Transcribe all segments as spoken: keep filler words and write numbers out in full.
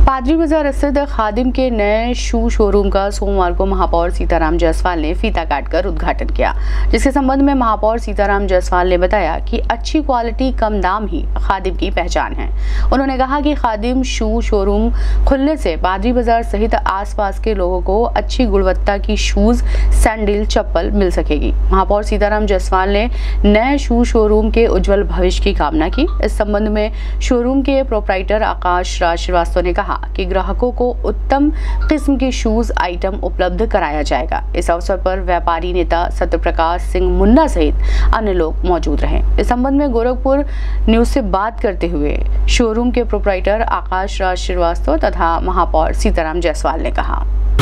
पादरी बाजार स्थित खादिम के नए शू शोरूम का सोमवार को महापौर सीताराम जायसवाल ने फीता काटकर उद्घाटन किया, जिसके संबंध में महापौर सीताराम जायसवाल ने बताया कि अच्छी क्वालिटी कम दाम ही खादिम की पहचान है। उन्होंने कहा कि खादिम शू शोरूम खुलने से पादरी बाजार सहित आसपास के लोगों को अच्छी गुणवत्ता की शूज, सैंडल, चप्पल मिल सकेगी। महापौर सीताराम जायसवाल ने नए शू शोरूम के उज्जवल भविष्य की कामना की। इस संबंध में शोरूम के प्रोप्राइटर आकाश राज श्रीवास्तव ने कहा कि ग्राहकों को उत्तम किस्म के शूज आइटम उपलब्ध कराया जाएगा। इस अवसर पर व्यापारी नेता सत्यप्रकाश सिंह मुन्ना सहित अन्य लोग मौजूद रहे। इस संबंध में गोरखपुर न्यूज से बात करते हुए शोरूम के प्रोप्राइटर आकाश राज श्रीवास्तव तथा महापौर सीताराम जायसवाल ने कहा।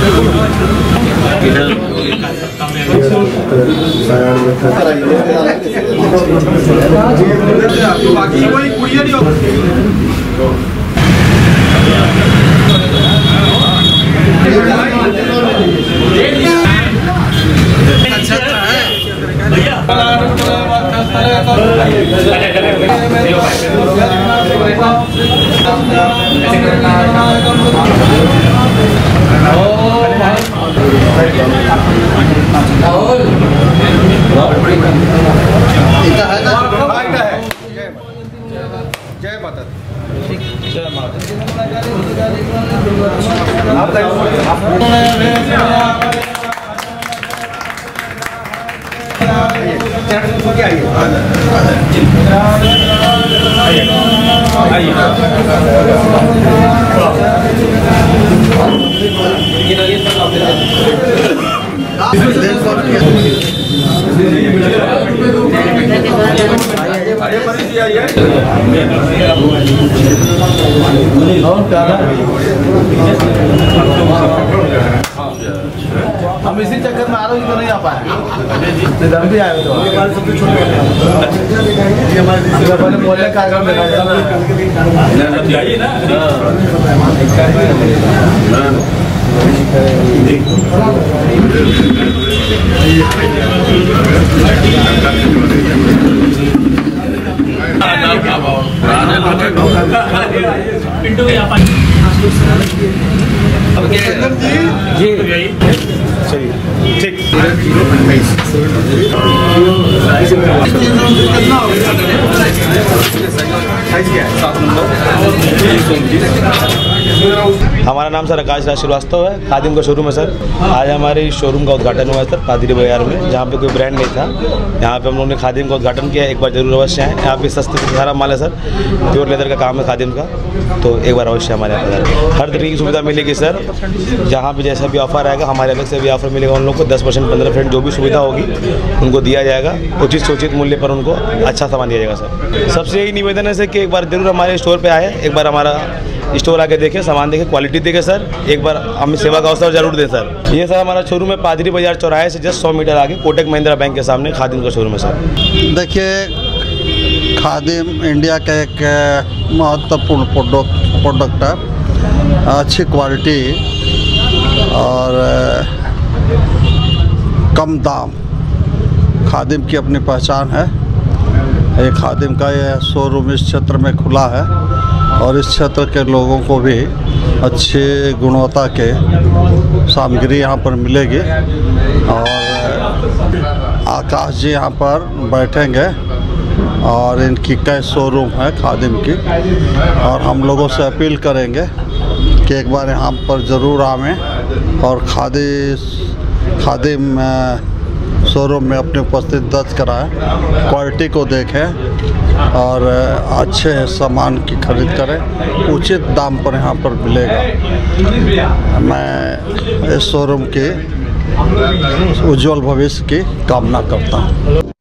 जय माता दी। जय माता हम इसी चक्कर में आ रहे तो नहीं आ पाए, इधर भी आए तो हमारे मोहल्ले कार्यक्रम जी चलिए ठीक हमारा नाम सर आकाश राज श्रीवास्तव है। खादिम का शोरूम है सर। आज हमारे शोरूम का उद्घाटन हुआ है सर पादरी बाजार में, जहाँ पे कोई ब्रांड नहीं था। यहाँ पे हम लोगों ने खादिम का उद्घाटन किया। एक बार जरूर अवश्य आए। यहाँ पे सस्ते से सारा माल है सर। प्योर लेदर का काम है खादिम का, तो एक बार अवश्य हमारे यहाँ पर हर तरीके की सुविधा मिलेगी सर। जहाँ पे जैसा भी ऑफर आएगा हमारे अलग से भी ऑफर मिलेगा। उन लोग को दस परसेंट पंद्रह परसेंट जो भी सुविधा होगी उनको दिया जाएगा। उचित सोचित मूल्य पर उनको अच्छा सामान दिया जाएगा सर। सबसे यही निवेदन है सर कि एक बार जरूर हमारे स्टोर पर आए, एक बार हमारा स्टोर आके देखें, सामान देखें, क्वालिटी देखें सर। एक बार हमें सेवा का अवसर जरूर दें सर। ये सर हमारा शोरूम है पादरी बाजार चौराहे से जस्ट सौ मीटर आगे कोटक महिंद्रा बैंक के सामने खादिम का शोरूम है सर। देखिए, खादिम इंडिया का एक महत्वपूर्ण प्रोडक्ट प्रोडक्ट है। अच्छी क्वालिटी और कम दाम, खादिम की अपनी पहचान है। ये खादिम का ये शोरूम इस क्षेत्र में खुला है और इस क्षेत्र के लोगों को भी अच्छी गुणवत्ता के सामग्री यहाँ पर मिलेगी। और आकाश जी यहाँ पर बैठेंगे और इनकी कई शोरूम है खादिम की, और हम लोगों से अपील करेंगे कि एक बार यहाँ पर ज़रूर आवें और खादी खादिम शोरूम में अपनी उपस्थिति दर्ज कराएं, क्वालिटी को देखें और अच्छे सामान की खरीद करें। उचित दाम पर यहाँ पर मिलेगा। मैं इस शोरूम के उज्जवल भविष्य की कामना करता हूँ।